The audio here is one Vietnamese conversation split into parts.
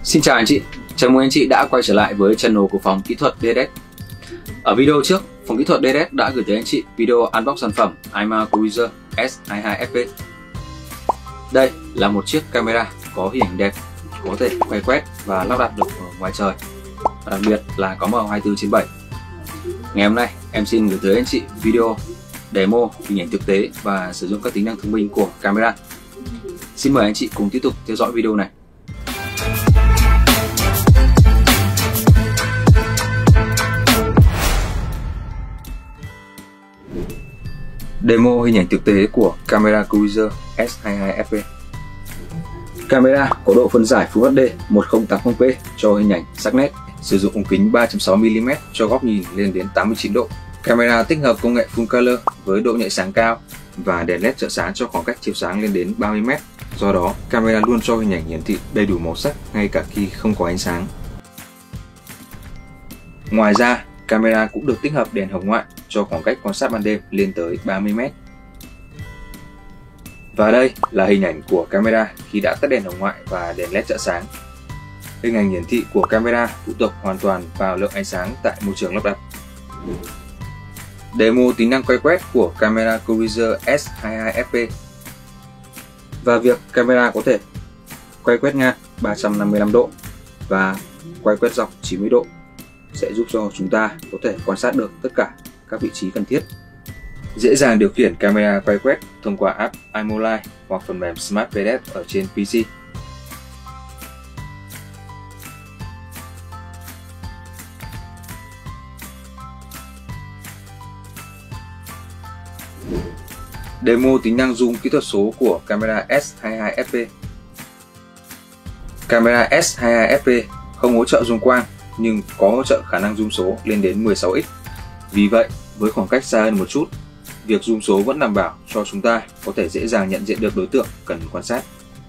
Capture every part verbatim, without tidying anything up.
Xin chào anh chị, chào mừng anh chị đã quay trở lại với channel của phòng kỹ thuật đê ét ét. Ở video trước, phòng kỹ thuật đê ét ét đã gửi tới anh chị video unbox sản phẩm i em a Cruiser S hai mươi hai F P. Đây là một chiếc camera có hình ảnh đẹp, có thể quay quét và lắp đặt được ở ngoài trời, và đặc biệt là có M hai mươi bốn trên bảy. Ngày hôm nay em xin gửi tới anh chị video demo hình ảnh thực tế và sử dụng các tính năng thông minh của camera. Xin mời anh chị cùng tiếp tục theo dõi video này. Demo hình ảnh thực tế của camera Cruiser S hai mươi hai F P. Camera có độ phân giải Full H D một nghìn tám mươi p cho hình ảnh sắc nét, sử dụng ống kính ba chấm sáu mi li mét cho góc nhìn lên đến tám mươi chín độ. Camera tích hợp công nghệ Full Color với độ nhạy sáng cao và đèn led trợ sáng cho khoảng cách chiếu sáng lên đến ba mươi mét. Do đó, camera luôn cho hình ảnh hiển thị đầy đủ màu sắc ngay cả khi không có ánh sáng. Ngoài ra, camera cũng được tích hợp đèn hồng ngoại cho khoảng cách quan sát ban đêm lên tới ba mươi mét. Và đây là hình ảnh của camera khi đã tắt đèn hồng ngoại và đèn led trợ sáng. Hình ảnh hiển thị của camera phụ thuộc hoàn toàn vào lượng ánh sáng tại môi trường lắp đặt. Demo tính năng quay quét của camera Cruiser S hai mươi hai F P. Và việc camera có thể quay quét ngang ba trăm năm mươi lăm độ và quay quét dọc chín mươi độ sẽ giúp cho chúng ta có thể quan sát được tất cả các vị trí cần thiết. Dễ dàng điều khiển camera quay quét thông qua app iMoLive hoặc phần mềm Smart pê đê ép ở trên pê xê. Demo tính năng zoom kỹ thuật số của camera S hai mươi hai F P. Camera S hai mươi hai F P không hỗ trợ zoom quang nhưng có hỗ trợ khả năng zoom số lên đến mười sáu x. Vì vậy, với khoảng cách xa hơn một chút, việc zoom số vẫn đảm bảo cho chúng ta có thể dễ dàng nhận diện được đối tượng cần quan sát.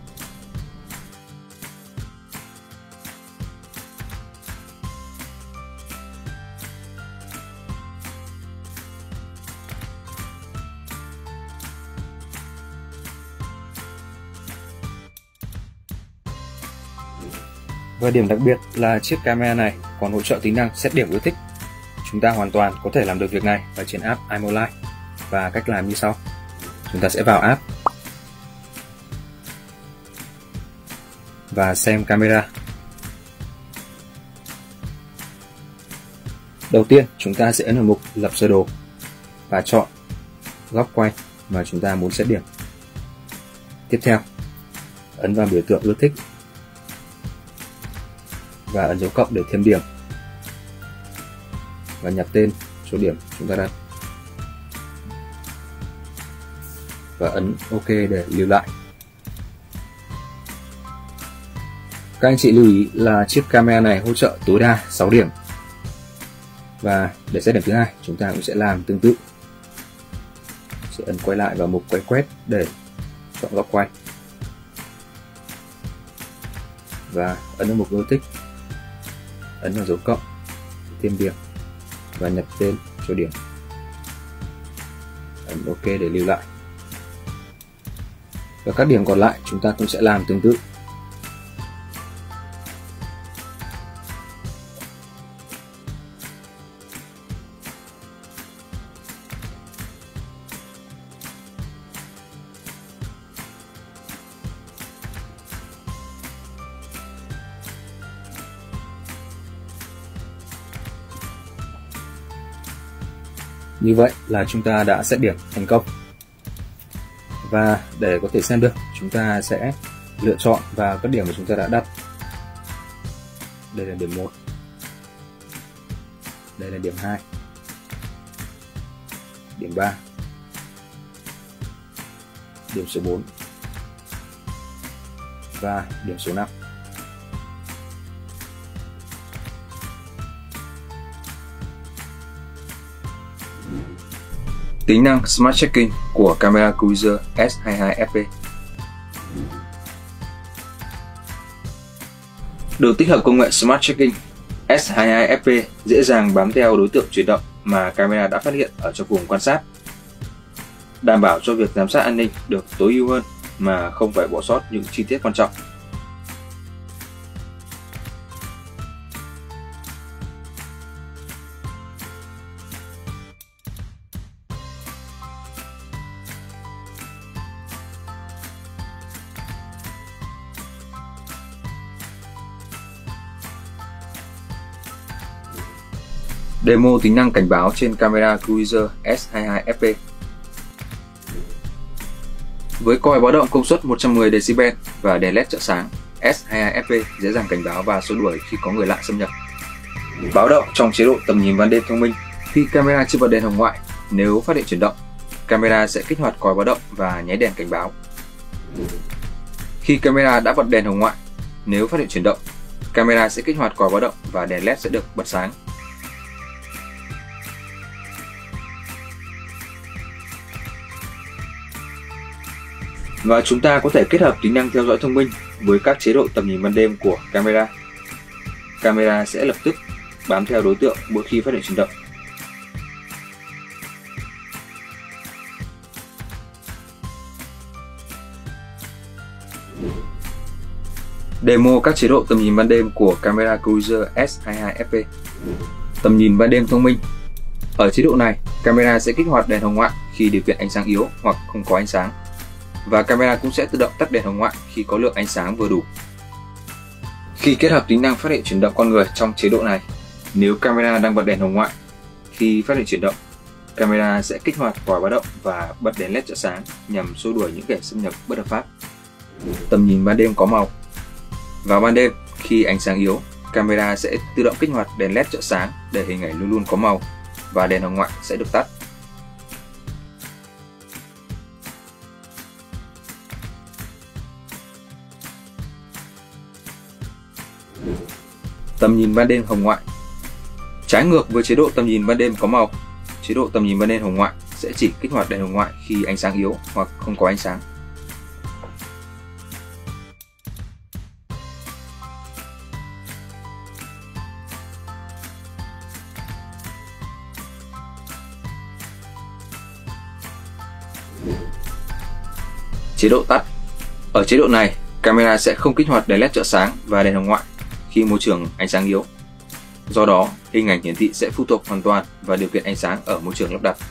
Và điểm đặc biệt là chiếc camera này còn hỗ trợ tính năng set điểm ưa thích. Chúng ta hoàn toàn có thể làm được việc này ở trên app iMoLive. Và cách làm như sau. Chúng ta sẽ vào app và xem camera. Đầu tiên chúng ta sẽ ấn vào mục lập sơ đồ và chọn góc quay mà chúng ta muốn set điểm. Tiếp theo ấn vào biểu tượng ưa thích và ấn dấu cộng để thêm điểm và nhập tên số điểm chúng ta đặt và ấn OK để lưu lại. Các anh chị lưu ý là chiếc camera này hỗ trợ tối đa sáu điểm. Và để set điểm thứ hai, chúng ta cũng sẽ làm tương tự. Sẽ ấn quay lại vào mục quay quét để chọn góc quay và ấn vào mục ưa thích, ấn vào dấu cộng, thêm điểm và nhập tên số điểm, ấn OK để lưu lại. Và các điểm còn lại chúng ta cũng sẽ làm tương tự. Như vậy là chúng ta đã set điểm thành công. Và để có thể xem được, chúng ta sẽ lựa chọn vào các điểm mà chúng ta đã đặt. Đây là điểm một. Đây là điểm hai. Điểm ba. Điểm số bốn. Và điểm số năm. Tính năng Smart Checking của camera Cruiser S hai mươi hai F P. Được tích hợp công nghệ Smart Checking, S hai mươi hai F P dễ dàng bám theo đối tượng chuyển động mà camera đã phát hiện ở trong vùng quan sát, đảm bảo cho việc giám sát an ninh được tối ưu hơn mà không phải bỏ sót những chi tiết quan trọng. Demo tính năng cảnh báo trên camera Cruiser S hai mươi hai F P. Với còi báo động công suất một trăm mười decibel và đèn led trợ sáng, S hai mươi hai F P dễ dàng cảnh báo và xua đuổi khi có người lạ xâm nhập. Báo động trong chế độ tầm nhìn ban đêm thông minh. Khi camera chưa bật đèn hồng ngoại, nếu phát hiện chuyển động, camera sẽ kích hoạt còi báo động và nháy đèn cảnh báo. Khi camera đã bật đèn hồng ngoại, nếu phát hiện chuyển động, camera sẽ kích hoạt còi báo động và đèn led sẽ được bật sáng. Và chúng ta có thể kết hợp tính năng theo dõi thông minh với các chế độ tầm nhìn ban đêm của camera. Camera sẽ lập tức bám theo đối tượng mỗi khi phát hiện chuyển động. Demo các chế độ tầm nhìn ban đêm của camera Cruiser S hai mươi hai F P. Tầm nhìn ban đêm thông minh. Ở chế độ này, camera sẽ kích hoạt đèn hồng ngoại khi điều kiện ánh sáng yếu hoặc không có ánh sáng. Và camera cũng sẽ tự động tắt đèn hồng ngoại khi có lượng ánh sáng vừa đủ. Khi kết hợp tính năng phát hiện chuyển động con người trong chế độ này, nếu camera đang bật đèn hồng ngoại, khi phát hiện chuyển động, camera sẽ kích hoạt còi báo động và bật đèn led trợ sáng nhằm xua đuổi những kẻ xâm nhập bất hợp pháp. Tầm nhìn ban đêm có màu. Vào ban đêm, khi ánh sáng yếu, camera sẽ tự động kích hoạt đèn led trợ sáng để hình ảnh luôn luôn có màu và đèn hồng ngoại sẽ được tắt. Tầm nhìn ban đêm hồng ngoại. Trái ngược với chế độ tầm nhìn ban đêm có màu, chế độ tầm nhìn ban đêm hồng ngoại sẽ chỉ kích hoạt đèn hồng ngoại khi ánh sáng yếu hoặc không có ánh sáng. Chế độ tắt. Ở chế độ này, camera sẽ không kích hoạt đèn led trợ sáng và đèn hồng ngoại khi môi trường ánh sáng yếu. Do đó, hình ảnh hiển thị sẽ phụ thuộc hoàn toàn vào điều kiện ánh sáng ở môi trường lắp đặt.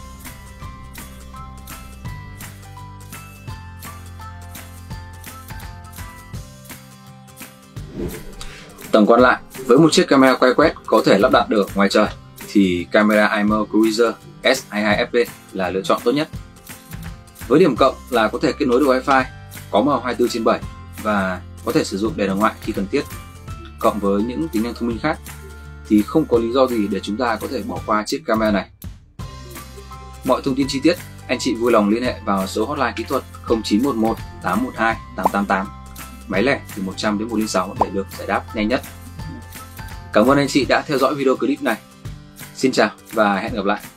Tổng quát lại, với một chiếc camera quay quét có thể lắp đặt được ngoài trời thì camera i em o Cruiser S hai mươi hai F P là lựa chọn tốt nhất. Với điểm cộng là có thể kết nối được Wi-Fi, có màu hai mươi tư trên bảy và có thể sử dụng đèn hồng ngoại khi cần thiết. Cộng với những tính năng thông minh khác thì không có lý do gì để chúng ta có thể bỏ qua chiếc camera này. Mọi thông tin chi tiết, anh chị vui lòng liên hệ vào số hotline kỹ thuật không chín một một tám một hai tám tám tám, máy lẻ từ một trăm đến một trăm lẻ sáu để được giải đáp nhanh nhất. Cảm ơn anh chị đã theo dõi video clip này. Xin chào và hẹn gặp lại.